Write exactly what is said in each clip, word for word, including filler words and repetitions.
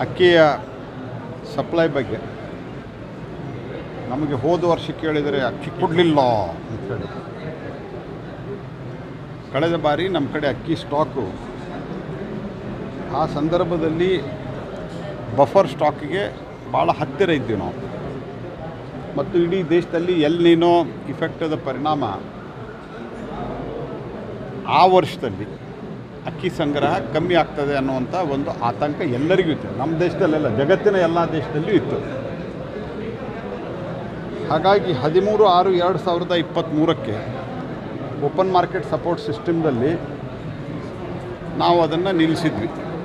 ಅಕ್ಕಿಯ ಸಪ್ಲೈ ಬಗ್ಗೆ ನಮಗೆ ಹೋದ ವರ್ಷ ಕೇಳಿದರೆ ಅಕ್ಕಿ ಕೊಡಲಿಲ್ಲ ಅಂಥೇಳಿ. ಕಳೆದ ಬಾರಿ ನಮ್ಮ ಕಡೆ ಅಕ್ಕಿ ಸ್ಟಾಕು ಆ ಸಂದರ್ಭದಲ್ಲಿ ಬಫರ್ ಸ್ಟಾಕಿಗೆ ಭಾಳ ಹತ್ತಿರ ಇದ್ದೀವಿ ನಾವು. ಮತ್ತು ಇಡೀ ದೇಶದಲ್ಲಿ ಎಲ್ ನೀನೋ ಇಫೆಕ್ಟದ ಪರಿಣಾಮ ಆ ವರ್ಷದಲ್ಲಿ ಅಕ್ಕಿ ಸಂಗ್ರಹ ಕಮ್ಮಿ ಆಗ್ತದೆ ಅನ್ನುವಂಥ ಒಂದು ಆತಂಕ ಎಲ್ಲರಿಗೂ ಇತ್ತು. ನಮ್ಮ ದೇಶದಲ್ಲೆಲ್ಲ, ಜಗತ್ತಿನ ಎಲ್ಲ ದೇಶದಲ್ಲೂ ಇತ್ತು. ಹಾಗಾಗಿ ಹದಿಮೂರು ಆರು ಎರಡು ಸಾವಿರದ ಇಪ್ಪತ್ತ್ಮೂರಕ್ಕೆ ಓಪನ್ ಮಾರ್ಕೆಟ್ ಸಪೋರ್ಟ್ ಸಿಸ್ಟಮ್ದಲ್ಲಿ ನಾವು ಅದನ್ನು ನಿಲ್ಲಿಸಿದ್ವಿ.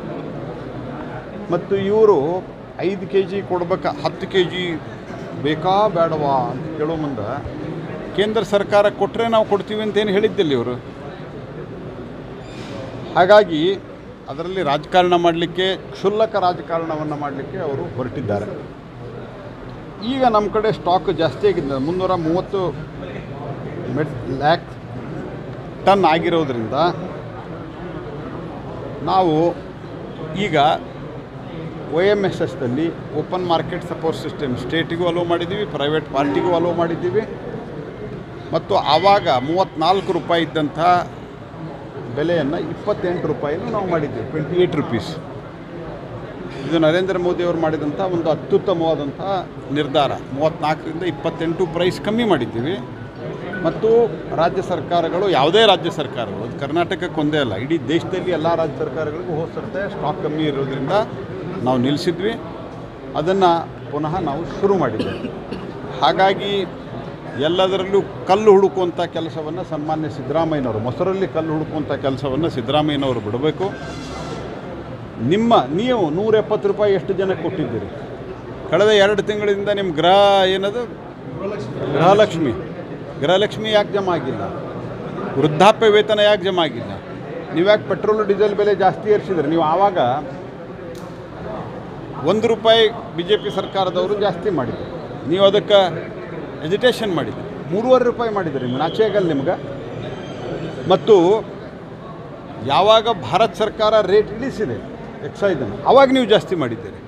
ಮತ್ತು ಇವರು ಐದು ಕೆ ಜಿ ಕೊಡ್ಬೇಕಾ, ಹತ್ತು ಕೆ ಜಿ ಬೇಕಾ ಬೇಡವಾ ಅಂತ ಕೇಳೋ ಮುಂದೆ ಕೇಂದ್ರ ಸರ್ಕಾರ ಕೊಟ್ಟರೆ ನಾವು ಕೊಡ್ತೀವಿ ಅಂತೇನು ಹೇಳಿದ್ದಿಲ್ಲ ಇವರು. ಹಾಗಾಗಿ ಅದರಲ್ಲಿ ರಾಜಕಾರಣ ಮಾಡಲಿಕ್ಕೆ, ಕ್ಷುಲ್ಲಕ ರಾಜಕಾರಣವನ್ನು ಮಾಡಲಿಕ್ಕೆ ಅವರು ಹೊರಟಿದ್ದಾರೆ. ಈಗ ನಮ್ಮ ಕಡೆ ಸ್ಟಾಕ್ ಜಾಸ್ತಿ ಆಗಿದೆ, ಮುನ್ನೂರ ಮೂವತ್ತು ಮೆಟ್ ಲ್ಯಾಕ್ ಟನ್ ಆಗಿರೋದ್ರಿಂದ ನಾವು ಈಗ ಒ ಎಮ್ ಎಸ್ ಎಸ್ದಲ್ಲಿ ಓಪನ್ ಮಾರ್ಕೆಟ್ ಸಪೋರ್ಟ್ ಸಿಸ್ಟಮ್ ಸ್ಟೇಟಿಗೂ ಅಲೋ ಮಾಡಿದ್ದೀವಿ, ಪ್ರೈವೇಟ್ ಪಾರ್ಟಿಗೂ ಅಲೋ ಮಾಡಿದ್ದೀವಿ. ಮತ್ತು ಆವಾಗ ಮೂವತ್ತ್ನಾಲ್ಕು ರೂಪಾಯಿ ಇದ್ದಂಥ ಬೆಲೆಯನ್ನು ಇಪ್ಪತ್ತೆಂಟು ರೂಪಾಯಿನೂ ನಾವು ಮಾಡಿದ್ದೀವಿ, ಟ್ವೆಂಟಿ ಏಯ್ಟ್ ರುಪೀಸ್. ಇದು ನರೇಂದ್ರ ಮೋದಿಯವರು ಮಾಡಿದಂಥ ಒಂದು ಅತ್ಯುತ್ತಮವಾದಂಥ ನಿರ್ಧಾರ. ಮೂವತ್ತ್ನಾಲ್ಕರಿಂದ ಇಪ್ಪತ್ತೆಂಟು ಪ್ರೈಸ್ ಕಮ್ಮಿ ಮಾಡಿದ್ದೀವಿ. ಮತ್ತು ರಾಜ್ಯ ಸರ್ಕಾರಗಳು, ಯಾವುದೇ ರಾಜ್ಯ ಸರ್ಕಾರಗಳು, ಅದು ಕರ್ನಾಟಕಕ್ಕೆ ಒಂದೇ ಅಲ್ಲ, ಇಡೀ ದೇಶದಲ್ಲಿ ಎಲ್ಲ ರಾಜ್ಯ ಸರ್ಕಾರಗಳಿಗೂ ಹೋಗ್ತಿರುತ್ತೆ. ಸ್ಟಾಕ್ ಕಮ್ಮಿ ಇರೋದ್ರಿಂದ ನಾವು ನಿಲ್ಲಿಸಿದ್ವಿ, ಅದನ್ನು ಪುನಃ ನಾವು ಶುರು ಮಾಡಿದ್ದೇವೆ. ಹಾಗಾಗಿ ಎಲ್ಲದರಲ್ಲೂ ಕಲ್ಲು ಹುಡುಕುವಂಥ ಕೆಲಸವನ್ನು ಸನ್ಮಾನ್ಯ ಸಿದ್ದರಾಮಯ್ಯನವರು, ಮೊಸರಲ್ಲಿ ಕಲ್ಲು ಹುಡುಕುವಂಥ ಕೆಲಸವನ್ನು ಸಿದ್ದರಾಮಯ್ಯನವರು ಬಿಡಬೇಕು. ನಿಮ್ಮ ನೀವು ನೂರ ಎಪ್ಪತ್ತು ರೂಪಾಯಿ ಎಷ್ಟು ಜನಕ್ಕೆ ಕೊಟ್ಟಿದ್ದೀರಿ? ಕಳೆದ ಎರಡು ತಿಂಗಳಿಂದ ನಿಮ್ಮ ಗೃಹ ಏನದು ಗೃಹಲಕ್ಷ್ಮಿ ಗೃಹಲಕ್ಷ್ಮಿ ಯಾಕೆ ಜಮಾ ಆಗಿಲ್ಲ? ವೃದ್ಧಾಪ್ಯ ವೇತನ ಯಾಕೆ ಜಮಾ ಆಗಿಲ್ಲ? ನೀವು ಯಾಕೆ ಪೆಟ್ರೋಲ್ ಡೀಸೆಲ್ ಬೆಲೆ ಜಾಸ್ತಿ ಏರಿಸಿದ್ರಿ? ನೀವು ಆವಾಗ ಒಂದು ರೂಪಾಯಿ ಬಿ ಜೆ ಪಿ ಸರ್ಕಾರದವರು ಜಾಸ್ತಿ ಮಾಡಿದ್ರು, ನೀವು ಅದಕ್ಕೆ ಎಜಿಟೇಷನ್ ಮಾಡಿದ್ರಿ. ಮೂರುವರೆ ರೂಪಾಯಿ ಮಾಡಿದ್ರಿ, ನಾಚೆ ಆಗಲ್ಲ ನಿಮ್ಗೆ. ಮತ್ತು ಯಾವಾಗ ಭಾರತ ಸರ್ಕಾರ ರೇಟ್ ಇಳಿಸಿದೆ ಎಕ್ಸೈಸನ್ನು, ಆವಾಗ ನೀವು ಜಾಸ್ತಿ ಮಾಡಿದ್ದೀರಿ.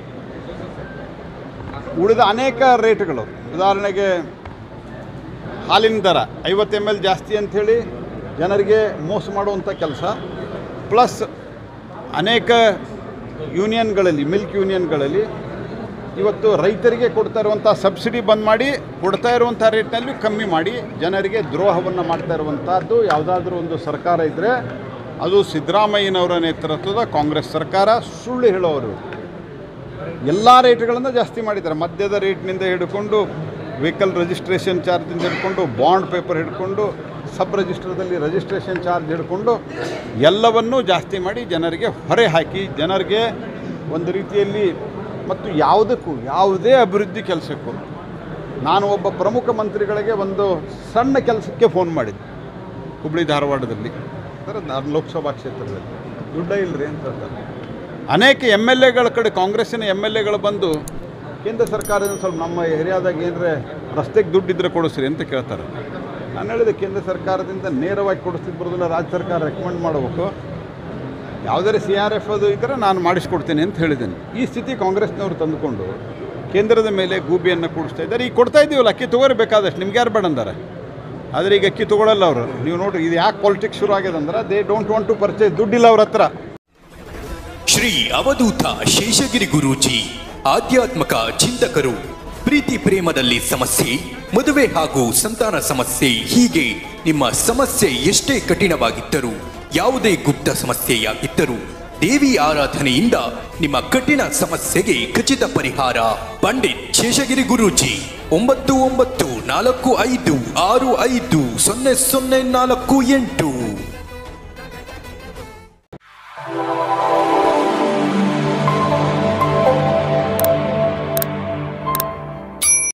ಉಳಿದ ಅನೇಕ ರೇಟ್ಗಳು, ಉದಾಹರಣೆಗೆ ಹಾಲಿನ ದರ ಐವತ್ತು ಎಮ್ ಎಲ್ ಜಾಸ್ತಿ ಅಂಥೇಳಿ ಜನರಿಗೆ ಮೋಸ ಮಾಡುವಂಥ ಕೆಲಸ, ಪ್ಲಸ್ ಅನೇಕ ಯೂನಿಯನ್ಗಳಲ್ಲಿ, ಮಿಲ್ಕ್ ಯೂನಿಯನ್ಗಳಲ್ಲಿ ಇವತ್ತು ರೈತರಿಗೆ ಕೊಡ್ತಾ ಇರುವಂಥ ಸಬ್ಸಿಡಿ ಬಂದ್ ಮಾಡಿ ಕೊಡ್ತಾ ಇರುವಂಥ ರೇಟ್ನಲ್ಲಿ ಕಮ್ಮಿ ಮಾಡಿ ಜನರಿಗೆ ದ್ರೋಹವನ್ನು ಮಾಡ್ತಾ ಇರುವಂಥದ್ದು ಯಾವುದಾದ್ರೂ ಒಂದು ಸರ್ಕಾರ ಇದ್ದರೆ ಅದು ಸಿದ್ದರಾಮಯ್ಯನವರ ನೇತೃತ್ವದ ಕಾಂಗ್ರೆಸ್ ಸರ್ಕಾರ. ಸುಳ್ಳು ಹೇಳೋರು. ಎಲ್ಲ ರೇಟ್ಗಳನ್ನು ಜಾಸ್ತಿ ಮಾಡಿದ್ದಾರೆ. ಮದ್ಯದ ರೇಟ್ನಿಂದ ಹಿಡ್ಕೊಂಡು, ವೆಹಿಕಲ್ ರಿಜಿಸ್ಟ್ರೇಷನ್ ಚಾರ್ಜಿಂದ ಹಿಡ್ಕೊಂಡು, ಬಾಂಡ್ ಪೇಪರ್ ಹಿಡ್ಕೊಂಡು, ಸಬ್ ರಿಜಿಸ್ಟರ್ದಲ್ಲಿ ರಿಜಿಸ್ಟ್ರೇಷನ್ ಚಾರ್ಜ್ ಹಿಡ್ಕೊಂಡು ಎಲ್ಲವನ್ನೂ ಜಾಸ್ತಿ ಮಾಡಿ ಜನರಿಗೆ ಹೊರೆ ಹಾಕಿ, ಜನರಿಗೆ ಒಂದು ರೀತಿಯಲ್ಲಿ, ಮತ್ತು ಯಾವುದಕ್ಕೂ, ಯಾವುದೇ ಅಭಿವೃದ್ಧಿ ಕೆಲಸಕ್ಕೂ, ನಾನು ಒಬ್ಬ ಪ್ರಮುಖ ಮಂತ್ರಿಗಳಿಗೆ ಒಂದು ಸಣ್ಣ ಕೆಲಸಕ್ಕೆ ಫೋನ್ ಮಾಡಿದ್ದೆ ಹುಬ್ಬಳ್ಳಿ ಧಾರವಾಡದಲ್ಲಿ, ಅಂದರೆ ನಾನು ಲೋಕಸಭಾ ಕ್ಷೇತ್ರದಲ್ಲಿ. ದುಡ್ಡೇ ಇಲ್ಲರಿ ಅಂತ ಹೇಳ್ತಾರೆ. ಅನೇಕ ಎಮ್ ಎಲ್ ಎಗಳ ಕಡೆ, ಕಾಂಗ್ರೆಸ್ಸಿನ ಎಮ್ ಎಲ್ ಎಗಳು ಬಂದು ಕೇಂದ್ರ ಸರ್ಕಾರದಿಂದ ಸ್ವಲ್ಪ ನಮ್ಮ ಏರಿಯಾದಾಗ ಏನರೇ ರಸ್ತೆಗೆ ದುಡ್ಡಿದ್ರೆ ಕೊಡಿಸ್ರಿ ಅಂತ ಕೇಳ್ತಾರೆ. ನಾನು ಹೇಳಿದೆ, ಕೇಂದ್ರ ಸರ್ಕಾರದಿಂದ ನೇರವಾಗಿ ಕೊಡಿಸ್ತಿದ್ದು ಬರೋದಿಲ್ಲ, ರಾಜ್ಯ ಸರ್ಕಾರ ರೆಕಮೆಂಡ್ ಮಾಡಬೇಕು. ಯಾವುದೇ ಸಿ ಆರ್ ಎಫ್ ಅದು ಇದ್ದರೆ ನಾನು ಮಾಡಿಸ್ಕೊಡ್ತೀನಿ ಅಂತ ಹೇಳಿದ್ದೇನೆ. ಈ ಸ್ಥಿತಿ ಕಾಂಗ್ರೆಸ್ನವರು ತಂದುಕೊಂಡು ಕೇಂದ್ರದ ಮೇಲೆ ಗೂಬಿಯನ್ನು ಕೂಡಿಸ್ತಾ ಇದ್ದಾರೆ. ಈಗ ಕೊಡ್ತಾ ಇದ್ದೀವಲ್ಲ, ಅಕ್ಕಿ ತೊಗೋರಿ ಬೇಕಾದಷ್ಟು, ನಿಮ್ಗೆ ಯಾರು ಬೇಡ ಅಂತಾರೆ. ಆದರೆ ಈಗ ಅಕ್ಕಿ ತೊಗೊಳ್ಳಲ್ಲ ಅವರು. ನೀವು ನೋಡಿರಿ, ಇದು ಯಾಕೆ ಪಾಲಿಟಿಕ್ಸ್ ಶುರು ಆಗಿದೆ ಅಂದ್ರೆ, they don't want to purchase, ದುಡ್ಡಿಲ್ಲ ಅವ್ರ ಹತ್ರ. ಶ್ರೀ ಅವಧೂತ ಶೇಷಗಿರಿ ಗುರೂಜಿ ಆಧ್ಯಾತ್ಮಕ ಚಿಂತಕರು. ಪ್ರೀತಿ ಪ್ರೇಮದಲ್ಲಿ ಸಮಸ್ಯೆ, ಮದುವೆ ಹಾಗೂ ಸಂತಾನ ಸಮಸ್ಯೆ, ಹೀಗೆ ನಿಮ್ಮ ಸಮಸ್ಯೆ ಎಷ್ಟೇ ಕಠಿಣವಾಗಿದ್ದರೂ, ಯಾವುದೇ ಗುಪ್ತ ಸಮಸ್ಯೆಯಾಗಿದ್ದರೂ, ದೇವಿ ಆರಾಧನೆಯಿಂದ ನಿಮ್ಮ ಕಠಿಣ ಸಮಸ್ಯೆಗೆ ಖಚಿತ ಪರಿಹಾರ. ಪಂಡಿತ್ ಶೇಷಗಿರಿ ಗುರೂಜಿ. ಒಂಬತ್ತು ಒಂಬತ್ತು ನಾಲ್ಕು ಐದು ಆರು ಐದು ಸೊನ್ನೆ ಸೊನ್ನೆ ನಾಲ್ಕು ಎಂಟು.